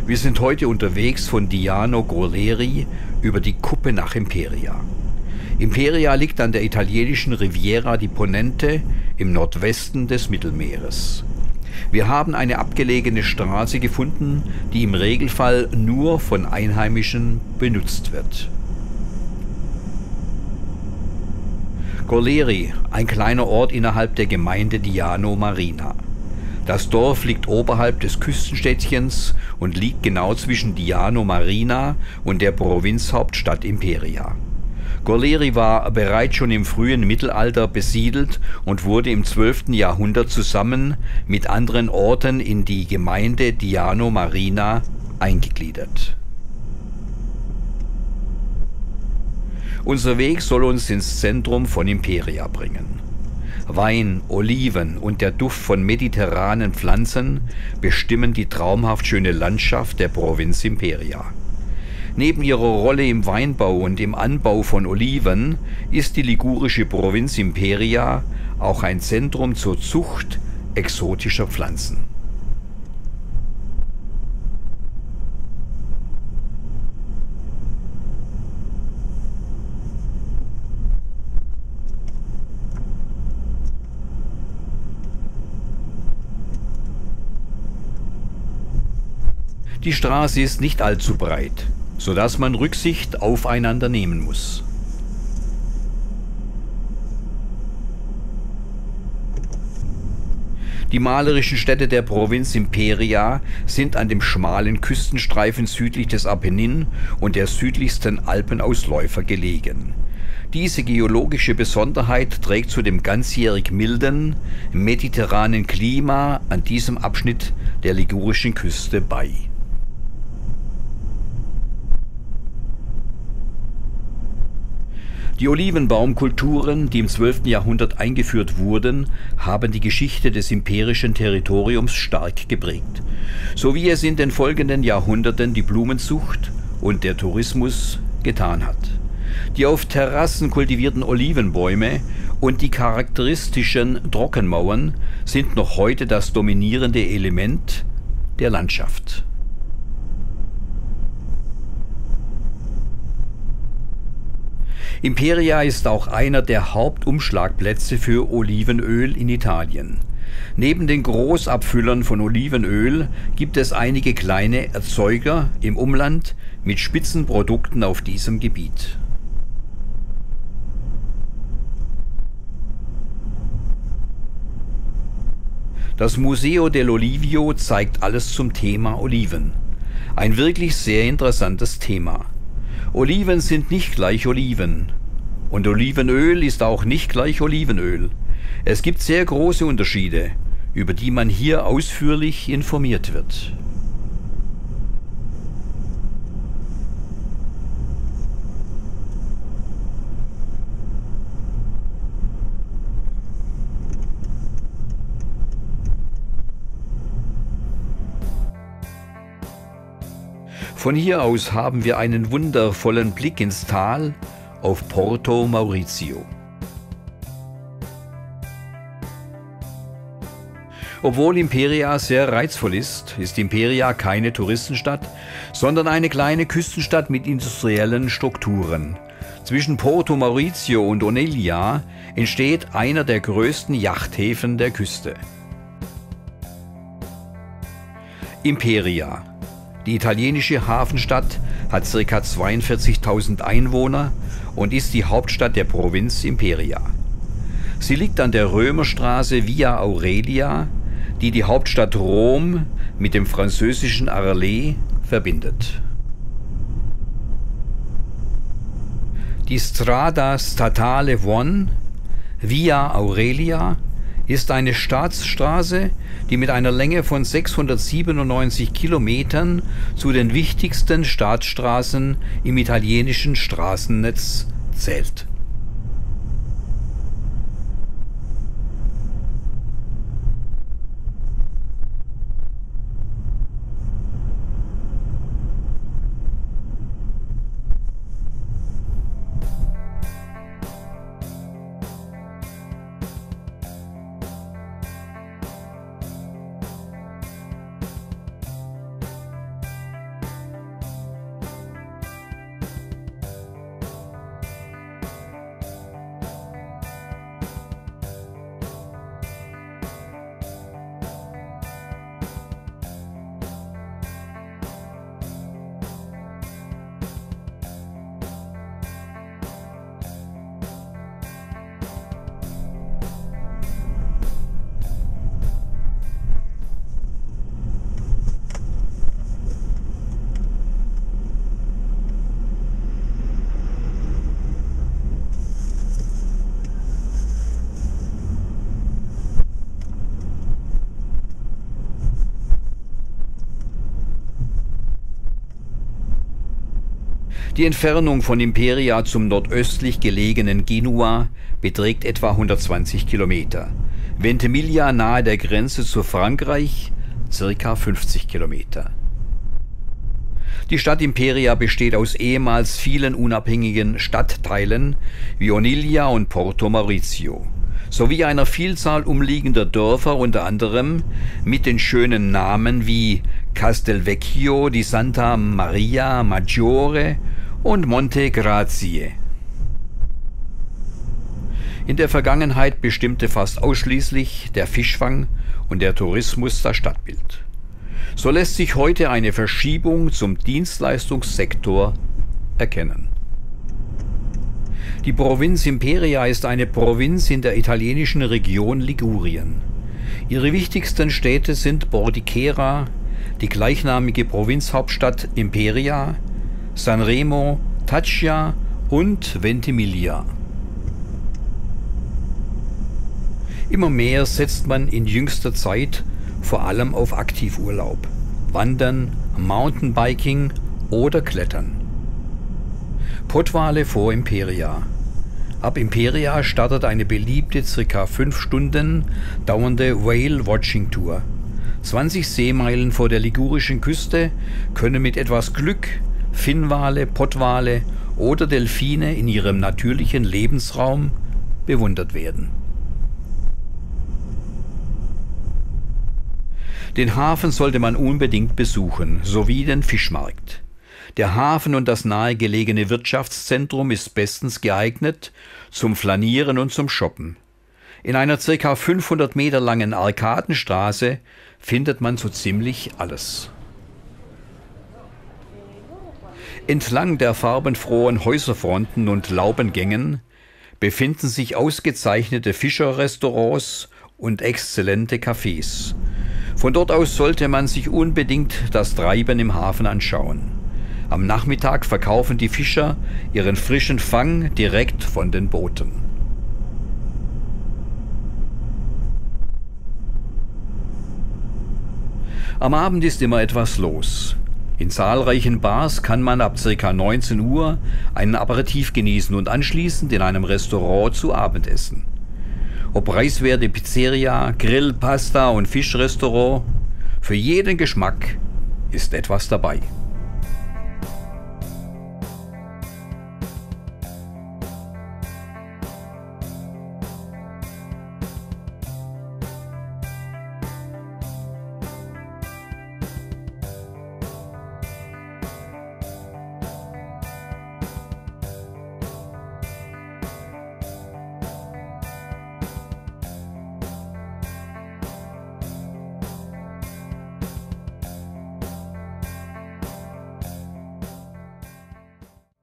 Wir sind heute unterwegs von Diano Gorleri über die Kuppe nach Imperia. Imperia liegt an der italienischen Riviera di Ponente im Nordwesten des Mittelmeeres. Wir haben eine abgelegene Straße gefunden, die im Regelfall nur von Einheimischen benutzt wird. Gorleri, ein kleiner Ort innerhalb der Gemeinde Diano Marina. Das Dorf liegt oberhalb des Küstenstädtchens und liegt genau zwischen Diano Marina und der Provinzhauptstadt Imperia. Gorleri war bereits schon im frühen Mittelalter besiedelt und wurde im 12. Jahrhundert zusammen mit anderen Orten in die Gemeinde Diano Marina eingegliedert. Unser Weg soll uns ins Zentrum von Imperia bringen. Wein, Oliven und der Duft von mediterranen Pflanzen bestimmen die traumhaft schöne Landschaft der Provinz Imperia. Neben ihrer Rolle im Weinbau und im Anbau von Oliven ist die ligurische Provinz Imperia auch ein Zentrum zur Zucht exotischer Pflanzen. Die Straße ist nicht allzu breit, sodass man Rücksicht aufeinander nehmen muss. Die malerischen Städte der Provinz Imperia sind an dem schmalen Küstenstreifen südlich des Apennin und der südlichsten Alpenausläufer gelegen. Diese geologische Besonderheit trägt zu dem ganzjährig milden, mediterranen Klima an diesem Abschnitt der ligurischen Küste bei. Die Olivenbaumkulturen, die im 12. Jahrhundert eingeführt wurden, haben die Geschichte des imperischen Territoriums stark geprägt, so wie es in den folgenden Jahrhunderten die Blumenzucht und der Tourismus getan hat. Die auf Terrassen kultivierten Olivenbäume und die charakteristischen Trockenmauern sind noch heute das dominierende Element der Landschaft. Imperia ist auch einer der Hauptumschlagplätze für Olivenöl in Italien. Neben den Großabfüllern von Olivenöl gibt es einige kleine Erzeuger im Umland mit Spitzenprodukten auf diesem Gebiet. Das Museo dell'Olivio zeigt alles zum Thema Oliven. Ein wirklich sehr interessantes Thema. Oliven sind nicht gleich Oliven. Und Olivenöl ist auch nicht gleich Olivenöl. Es gibt sehr große Unterschiede, über die man hier ausführlich informiert wird. Von hier aus haben wir einen wundervollen Blick ins Tal auf Porto Maurizio. Obwohl Imperia sehr reizvoll ist, ist Imperia keine Touristenstadt, sondern eine kleine Küstenstadt mit industriellen Strukturen. Zwischen Porto Maurizio und Oneglia entsteht einer der größten Yachthäfen der Küste. Imperia. Die italienische Hafenstadt hat ca. 42.000 Einwohner und ist die Hauptstadt der Provinz Imperia. Sie liegt an der Römerstraße Via Aurelia, die die Hauptstadt Rom mit dem französischen Arles verbindet. Die Strada Statale 1, Via Aurelia, ist eine Staatsstraße, die mit einer Länge von 697 Kilometern zu den wichtigsten Staatsstraßen im italienischen Straßennetz zählt. Die Entfernung von Imperia zum nordöstlich gelegenen Genua beträgt etwa 120 Kilometer. Ventimiglia nahe der Grenze zu Frankreich ca. 50 Kilometer. Die Stadt Imperia besteht aus ehemals vielen unabhängigen Stadtteilen wie Oniglia und Porto Maurizio, sowie einer Vielzahl umliegender Dörfer, unter anderem mit den schönen Namen wie Castelvecchio di Santa Maria Maggiore und Monte Grazie. In der Vergangenheit bestimmte fast ausschließlich der Fischfang und der Tourismus das Stadtbild. So lässt sich heute eine Verschiebung zum Dienstleistungssektor erkennen. Die Provinz Imperia ist eine Provinz in der italienischen Region Ligurien. Ihre wichtigsten Städte sind Bordighera, die gleichnamige Provinzhauptstadt Imperia, Sanremo, Taccia und Ventimiglia. Immer mehr setzt man in jüngster Zeit vor allem auf Aktivurlaub, Wandern, Mountainbiking oder Klettern. Pottwale vor Imperia. Ab Imperia startet eine beliebte ca. 5 Stunden dauernde Whale-Watching-Tour. 20 Seemeilen vor der ligurischen Küste können mit etwas Glück Finnwale, Pottwale oder Delfine in ihrem natürlichen Lebensraum bewundert werden. Den Hafen sollte man unbedingt besuchen, sowie den Fischmarkt. Der Hafen und das nahegelegene Wirtschaftszentrum ist bestens geeignet zum Flanieren und zum Shoppen. In einer ca. 500 Meter langen Arkadenstraße findet man so ziemlich alles. Entlang der farbenfrohen Häuserfronten und Laubengängen befinden sich ausgezeichnete Fischerrestaurants und exzellente Cafés. Von dort aus sollte man sich unbedingt das Treiben im Hafen anschauen. Am Nachmittag verkaufen die Fischer ihren frischen Fang direkt von den Booten. Am Abend ist immer etwas los. In zahlreichen Bars kann man ab ca. 19 Uhr einen Aperitif genießen und anschließend in einem Restaurant zu Abend essen. Ob preiswerte Pizzeria, Grill, Pasta und Fischrestaurant, für jeden Geschmack ist etwas dabei.